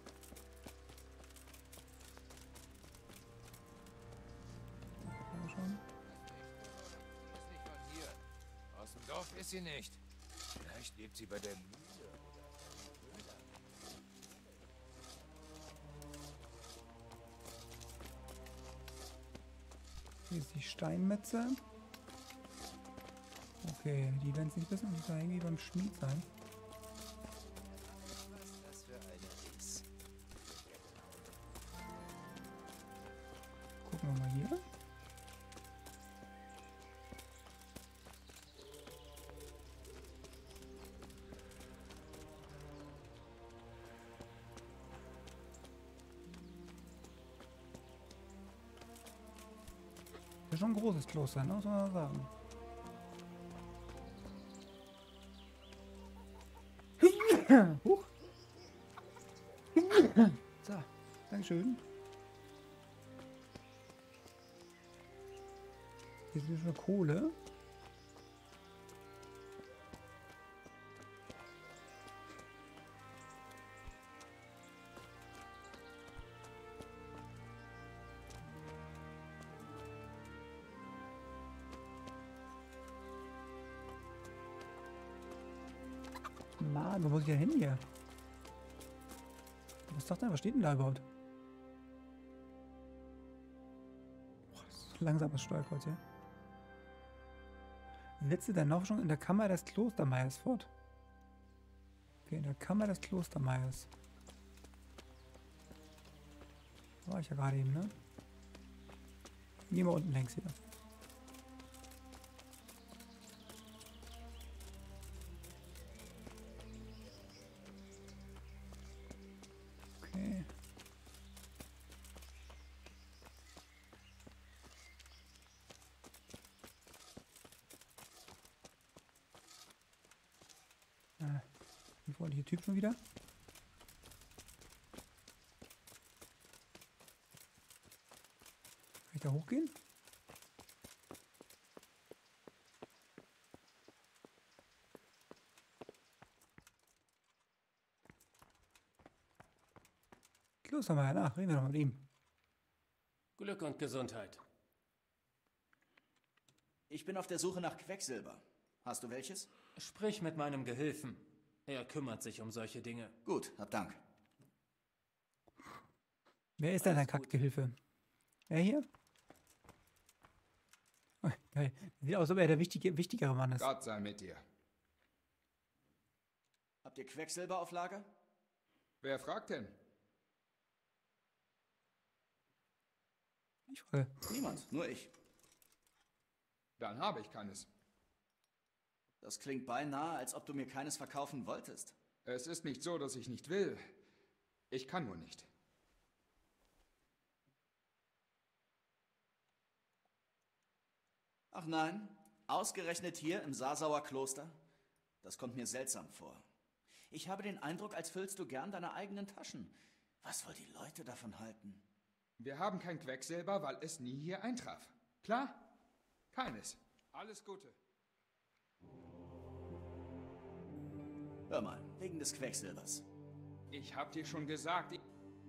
Mal schauen. Ist nicht von hier. Aus dem Dorf ist sie nicht. Vielleicht lebt sie bei der Mühle. Hier ist die Steinmetze. Okay, die werden es nicht wissen, muss da irgendwie beim Schmied sein. Was das für eine ist. Gucken wir mal hier. Das ist schon ein großes Kloster, ne? Muss man mal sagen. Huch. So, Dankeschön. Hier ist schon Kohle. Mann, wo muss ich denn hin hier? Was sagt denn, was steht denn da überhaupt? Boah, das ist so langsames Steuerkreuz hier. Setze deine Hoffnung in der Kammer des Klostermeiers fort. Okay, in der Kammer des Klostermeiers. Da war ich ja gerade eben, ne? Gehen wir unten längs hier. Okay. Ah, wie freundliche Typ schon wieder. Kann ich da hochgehen? Klostermeier, nach, reden wir doch mit ihm. Glück und Gesundheit. Ich bin auf der Suche nach Quecksilber. Hast du welches? Sprich mit meinem Gehilfen. Er kümmert sich um solche Dinge. Gut, hab Dank. Wer ist denn dein Kackgehilfe? Er hier? Oh, geil. Sieht aus, als ob er der wichtige, wichtigere Mann ist. Gott sei mit dir. Habt ihr Quecksilber auf Lager? Wer fragt denn? Ich frage. Niemand, nur ich. Dann habe ich keines. Das klingt beinahe, als ob du mir keines verkaufen wolltest. Es ist nicht so, dass ich nicht will. Ich kann nur nicht. Ach nein, ausgerechnet hier im Sasauer Kloster? Das kommt mir seltsam vor. Ich habe den Eindruck, als füllst du gern deine eigenen Taschen. Was wohl die Leute davon halten? Wir haben kein Quecksilber, weil es nie hier eintraf. Klar? Keines. Alles Gute. Hör mal, wegen des Quecksilbers. Ich hab dir schon gesagt, ich...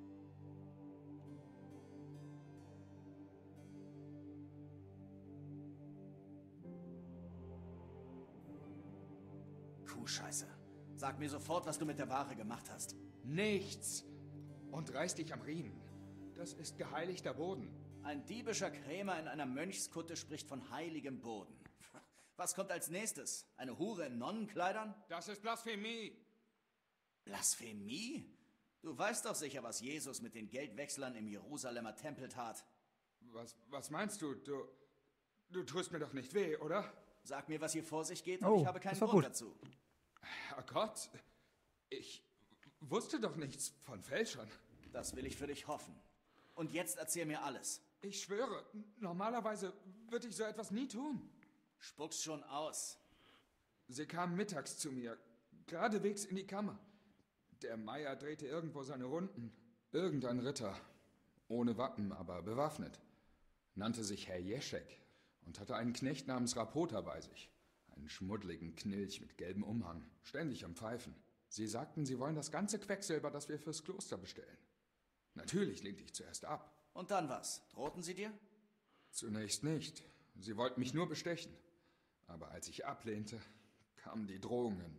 Kuhscheiße. Sag mir sofort, was du mit der Ware gemacht hast. Nichts. Und reiß dich am Riemen. Das ist geheiligter Boden. Ein diebischer Krämer in einer Mönchskutte spricht von heiligem Boden. Was kommt als nächstes? Eine Hure in Nonnenkleidern? Das ist Blasphemie. Blasphemie? Du weißt doch sicher, was Jesus mit den Geldwechslern im Jerusalemer Tempel tat. Was, was meinst du? Du, du tust mir doch nicht weh, oder? Sag mir, was hier vor sich geht, Oh, und ich habe keinen das war Grund gut. dazu. Herrgott, ich wusste doch nichts von Fälschern. Das will ich für dich hoffen. Und jetzt erzähl mir alles. Ich schwöre, normalerweise würde ich so etwas nie tun. Spuck's schon aus. Sie kamen mittags zu mir, geradewegs in die Kammer. Der Meier drehte irgendwo seine Runden. Irgendein Ritter, ohne Wappen, aber bewaffnet, nannte sich Herr Jeschek und hatte einen Knecht namens Rapota bei sich. Einen schmuddeligen Knilch mit gelbem Umhang, ständig am Pfeifen. Sie sagten, sie wollen das ganze Quecksilber, das wir fürs Kloster bestellen. Natürlich lehnte ich zuerst ab. Und dann was? Drohten sie dir? Zunächst nicht. Sie wollten mich nur bestechen. Aber als ich ablehnte, kamen die Drohungen.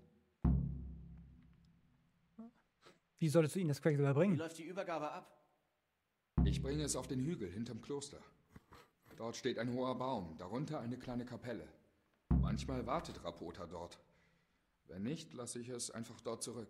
Wie solltest du ihnen das Quecksilber Wie bringen? läuft die Übergabe ab? Ich bringe es auf den Hügel hinterm Kloster. Dort steht ein hoher Baum, darunter eine kleine Kapelle. Man Manchmal wartet Rapota dort. Wenn nicht, lasse ich es einfach dort zurück.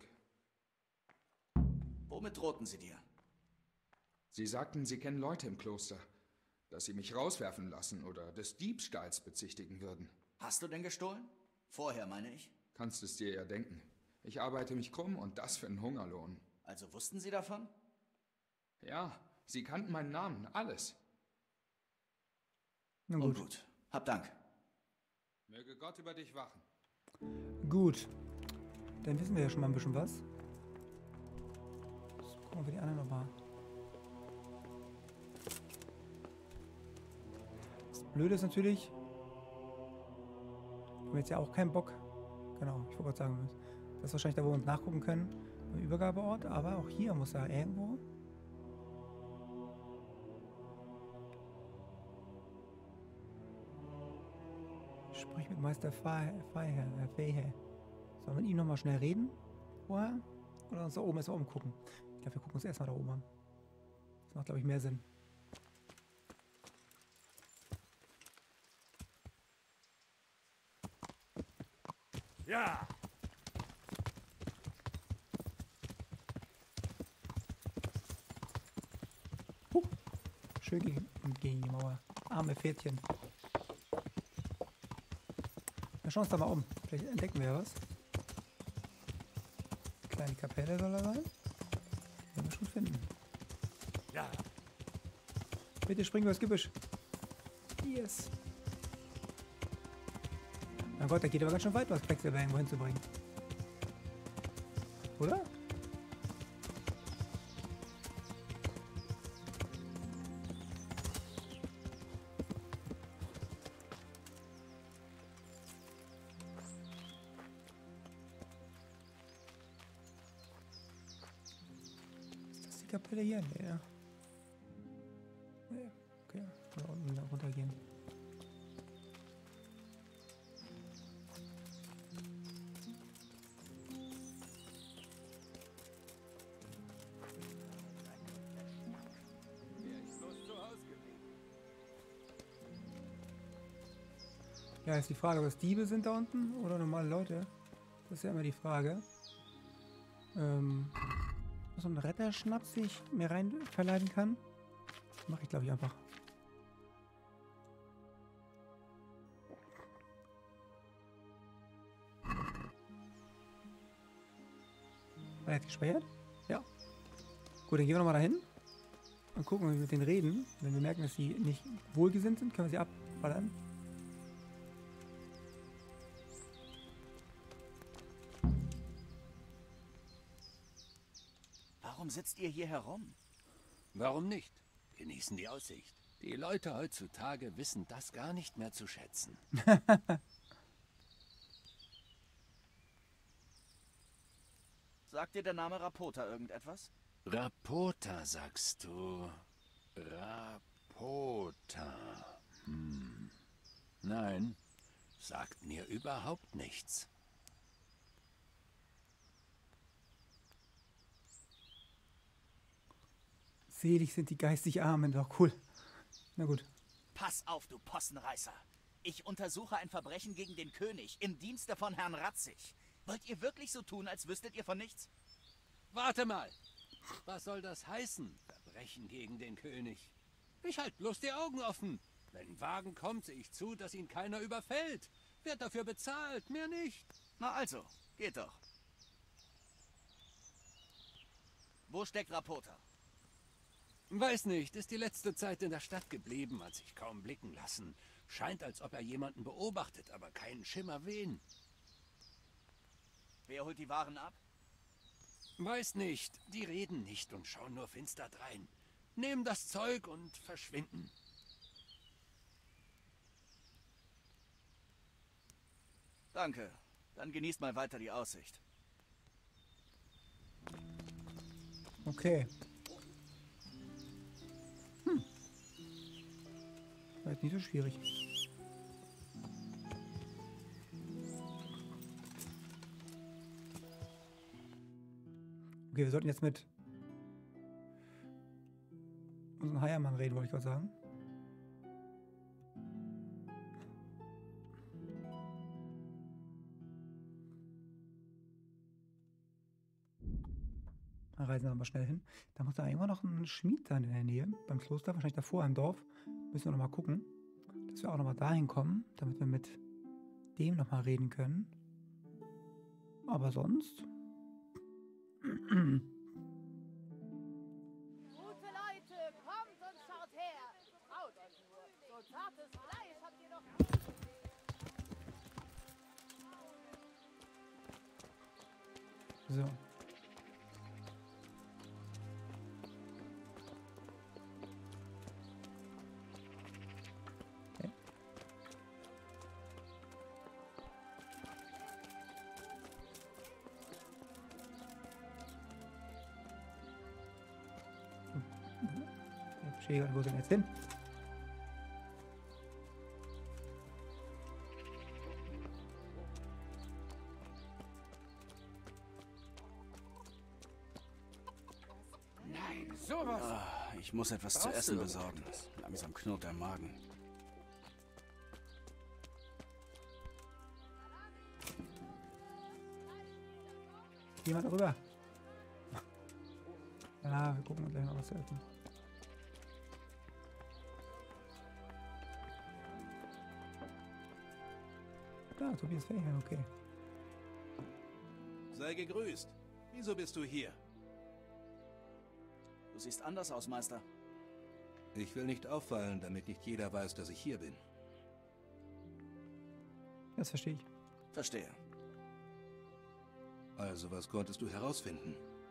Womit drohten sie dir? Sie sagten, sie kennen Leute im Kloster, dass sie mich rauswerfen lassen oder des Diebstahls bezichtigen würden. Hast du denn gestohlen? Vorher, meine ich. Kannst es dir ja denken. Ich arbeite mich krumm und das für einen Hungerlohn. Also wussten sie davon? Ja, sie kannten meinen Namen, alles. Na Und gut. gut. Hab Dank. Möge Gott über dich wachen. Gut. Dann wissen wir ja schon mal ein bisschen was. Jetzt gucken wir die anderen nochmal. Das Blöde ist natürlich, wir haben jetzt ja auch keinen Bock. Genau, ich wollte gerade sagen, das ist wahrscheinlich da, wo wir uns nachgucken können, beim Übergabeort, aber auch hier muss er irgendwo. Sprich mit Meister Feiher, Herr Feiher. Sollen wir mit ihm nochmal schnell reden? Vorher? Oder uns da oben erstmal umgucken? Ich glaube, wir gucken uns erstmal da oben an. Das macht, glaube ich, mehr Sinn. Ja! Huh. Schön gegen, gegen die Mauer. Arme Pferdchen. Wir schauen uns da mal um. Vielleicht entdecken wir ja was. Kleine Kapelle soll da sein. Werden wir schon finden. Ja! Bitte springen wir das Gebüsch. Yes. Mein Gott, da geht aber ganz schön weit, was Quecksilber irgendwo hinzubringen. Oder? Ist das die Kapelle hier? Nee, ja. Nee, okay. Da unten da runtergehen. Ja, ist die Frage, ob das Diebe sind da unten oder normale Leute. Das ist ja immer die Frage. Ähm, so ein Retterschnaps, den ich mir rein verleiten kann. Mache ich, glaube ich, einfach. War jetzt gespeichert? Ja. Gut, dann gehen wir nochmal dahin und gucken, wie wir mit denen reden. Wenn wir merken, dass sie nicht wohlgesinnt sind, können wir sie abballern. Warum sitzt ihr hier herum? Warum nicht? Genießen die Aussicht. Die Leute heutzutage wissen das gar nicht mehr zu schätzen. Sagt dir der Name Rapota irgendetwas? Rapota, sagst du? Rapota. Hm. Nein, sagt mir überhaupt nichts. Selig sind die geistig Armen, doch cool. Na gut. Pass auf, du Possenreißer. Ich untersuche ein Verbrechen gegen den König im Dienste von Herrn Ratzig. Wollt ihr wirklich so tun, als wüsstet ihr von nichts? Warte mal. Was soll das heißen? Verbrechen gegen den König. Ich halt bloß die Augen offen. Wenn ein Wagen kommt, sehe ich zu, dass ihn keiner überfällt. Wird dafür bezahlt, mehr nicht. Na also, geht doch. Wo steckt Rapota? Weiß nicht, ist die letzte Zeit in der Stadt geblieben, hat sich kaum blicken lassen. Scheint, als ob er jemanden beobachtet, aber keinen Schimmer wen. Wer holt die Waren ab? Weiß nicht, die reden nicht und schauen nur finster drein. Nehmen das Zeug und verschwinden. Danke. Dann genießt mal weiter die Aussicht. Okay. Hm. War jetzt nicht so schwierig. Okay, wir sollten jetzt mit unserem Heiermann reden, wollte ich gerade sagen. reisen wir mal schnell hin. Da muss da immer noch ein Schmied sein in der Nähe, beim Kloster, wahrscheinlich davor im Dorf. Müssen wir nochmal gucken, dass wir auch nochmal dahin kommen, damit wir mit dem nochmal reden können. Aber sonst... Gute Leute, kommt und schaut her. Traut euch nur. So zartes Fleisch habt ihr doch nie. So. Okay. Ich verstehe gar nicht, wo sind wir jetzt hin? Sowas! Ah, ich muss etwas zu essen besorgen. Langsam knurrt der Magen. Geh mal rüber. Ja, wir gucken uns gleich mal was zu essen. Da, Tobias Fächer, okay. Sei gegrüßt. Wieso bist du hier? Du siehst anders aus, Meister. Ich will nicht auffallen, damit nicht jeder weiß, dass ich hier bin. Das verstehe ich. Verstehe. Also, was konntest du herausfinden?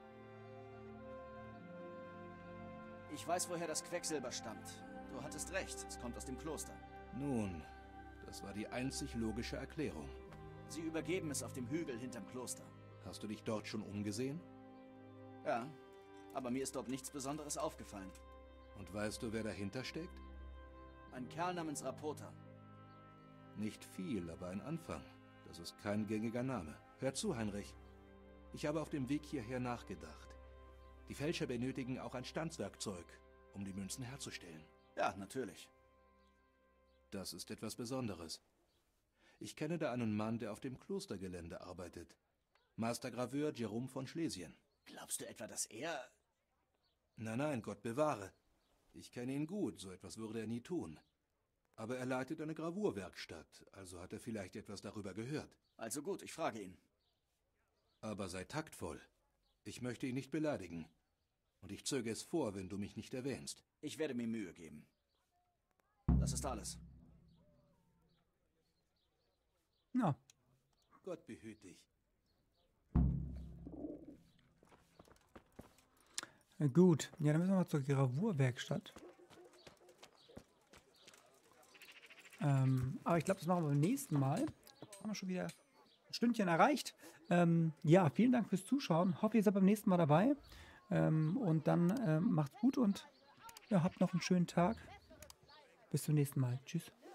Ich weiß, woher das Quecksilber stammt. Du hattest recht, es kommt aus dem Kloster. Nun, das war die einzig logische Erklärung. Sie übergeben es auf dem Hügel hinterm Kloster. Hast du dich dort schon umgesehen? Ja, aber mir ist dort nichts Besonderes aufgefallen. Und weißt du, wer dahinter steckt? Ein Kerl namens Rapota. Nicht viel, aber ein Anfang. Das ist kein gängiger Name. Hör zu, Heinrich. Ich habe auf dem Weg hierher nachgedacht. Die Fälscher benötigen auch ein Stanzwerkzeug, um die Münzen herzustellen. Ja, natürlich. Das ist etwas Besonderes. Ich kenne da einen Mann, der auf dem Klostergelände arbeitet. Meistergraveur Jerome von Schlesien. Glaubst du etwa, dass er... Nein, nein, Gott bewahre. Ich kenne ihn gut, so etwas würde er nie tun. Aber er leitet eine Gravurwerkstatt, also hat er vielleicht etwas darüber gehört. Also gut, ich frage ihn. Aber sei taktvoll. Ich möchte ihn nicht beleidigen. Und ich zöge es vor, wenn du mich nicht erwähnst. Ich werde mir Mühe geben. Das ist alles. Ja. Gott behüt dich. Gut, ja, dann müssen wir mal zur Gravurwerkstatt. Ähm, aber ich glaube, das machen wir beim nächsten Mal. Haben wir schon wieder ein Stündchen erreicht. Ähm, ja, vielen Dank fürs Zuschauen. Hoffe, ihr seid beim nächsten Mal dabei. Ähm, und dann ähm, macht's gut und ja, habt noch einen schönen Tag. Bis zum nächsten Mal. Tschüss.